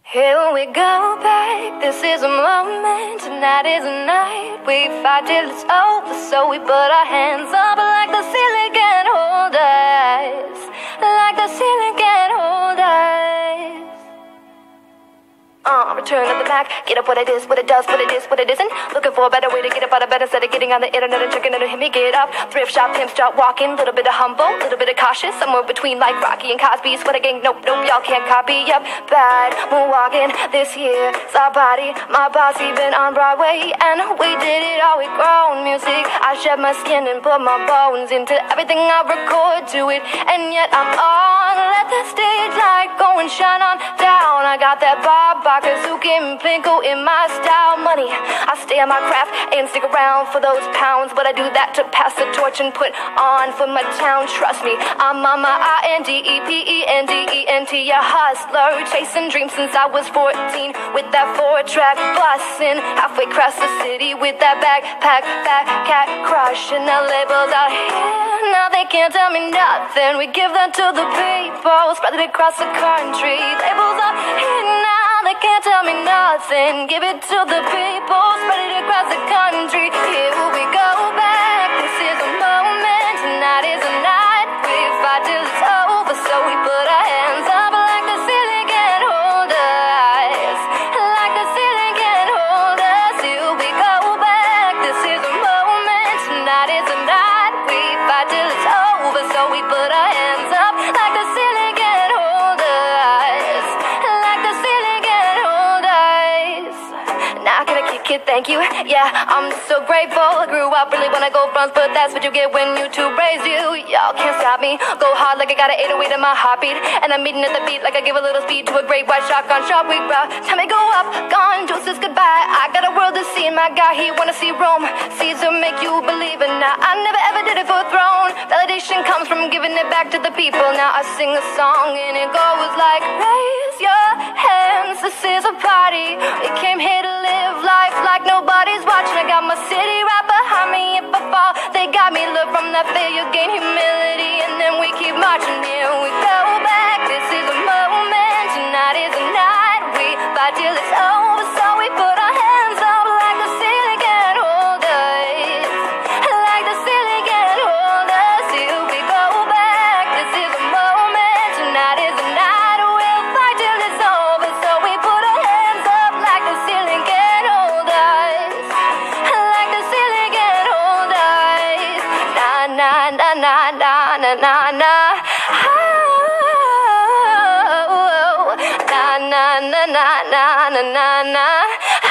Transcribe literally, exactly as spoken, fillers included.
Here we go back, this is a moment, tonight is a night. We fight till it's over, so we put our hands up like the ceiling can't hold us, like the ceiling can't hold us. Uh, return of the Mac, get up what it is, what it does, what it is, what it isn't. Looking for a better way to get up out of bed instead of getting on the internet and checking it to hit me get up. Thrift shop, pimp, start walking, little bit of humble, little bit of cautious, somewhere between like Rocky and Cosby. Sweater gang, nope, nope, y'all can't copy. Yep, bad moonwalking this year. Our body, my bossy been on Broadway, and we did it all with grown music. I shed my skin and put my bones into everything I record to it, and yet I'm on. Let the stage light go and shine on down. I got that Bob Kazuki and Plinko in my style. Money, I stay on my craft and stick around for those pounds, but I do that to pass the torch and put on for my town. Trust me, I'm on my I N D E P E N D E N T, a hustler, chasing dreams since I was fourteen, with that four-track bussin', halfway across the city with that backpack, fat cat crushing the labels out here. Now they can't tell me nothing, we give that to the people, spread it across the country. Labels out here now, they can't tell me nothing, give it to the people, spread it across the country. Here we go back, this is a moment, tonight is a night. We fight till it's over, so we put our hands up like the ceiling can't hold us, like the ceiling can't hold us. Here we go back, this is a moment, tonight is a night. We fight till it's over, so we put our hands up like the ceiling can't hold us, like the ceiling can't hold us. Now can I kick it? Thank you. Yeah, I'm so grateful. I grew up really when I go fronts, but that's what you get when YouTube raised you. Y'all can't stop me. Go hard like I got an eight oh eight in my heartbeat, and I'm meeting at the beat like I give a little speed to a great white shotgun sharp weak bro. Time to go up, gone, deuces goodbye. I got a world to see, my guy, he wanna see Rome. Caesar make you believe it. Now I never ever did it for a throne. Validation comes from giving it back to the people. Now I sing a song and it goes like, raise your hands, this is a party. We came here to live life like nobody's watching. I got my city right behind me. If I fall, they got me. Look from that failure, gain humility, and then we keep marching. Here we go back, this is a moment, tonight is a night. We fight till it's over, so we put our hands up like the ceiling can't hold us, like the ceiling can't hold us. Here we go back, this is a moment, tonight is a night. We'll fight till it's over, so we put our hands up like the ceiling can't hold us, like the ceiling can't hold us. Na na na na na na na. Oh, na na na na na na na.